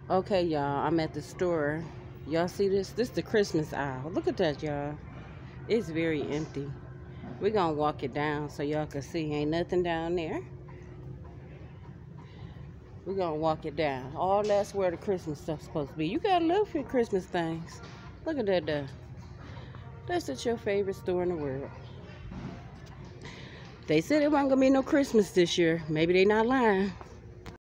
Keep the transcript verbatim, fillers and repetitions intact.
Okay, y'all, I'm at the store. Y'all see this? This is the Christmas aisle. Look at that, y'all. It's very empty. We're gonna walk it down so y'all can see. Ain't nothing down there. We're gonna walk it down. All that's where the Christmas stuff's supposed to be. You gotta look for Christmas things. Look at that there. That's at your favorite store in the world. They said it wasn't gonna be no Christmas this year. Maybe they not lying.